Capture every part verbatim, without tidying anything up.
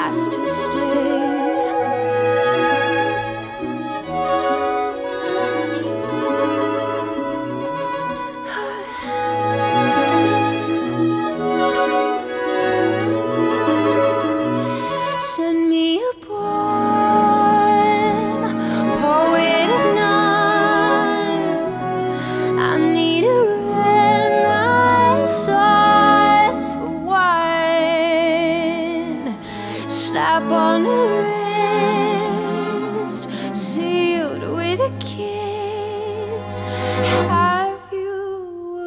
has to stay. Send me a poem, poet of nine. I need a renaissance for wine. Slap on the wrist, sealed with a kiss. Have you a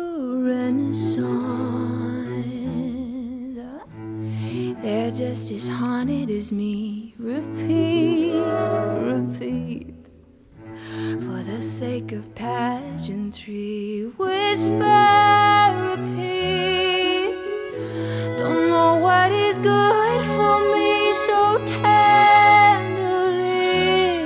renaissance? They're just as haunted as me. Repeat, repeat. For the sake of pageantry, whisper, repeat. Don't know what is good for me so tenderly.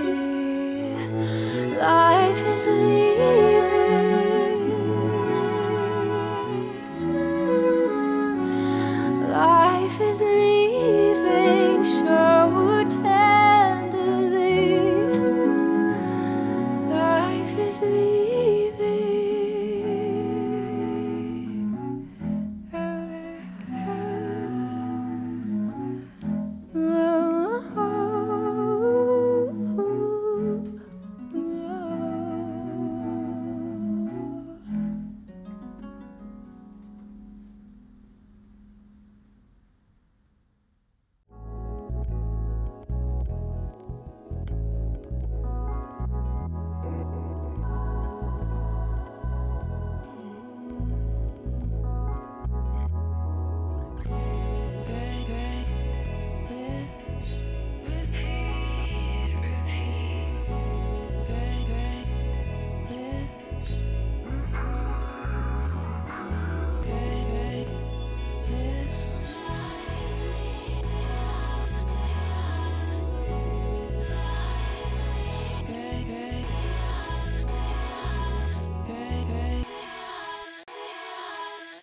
Life is leaving. Life is leaving.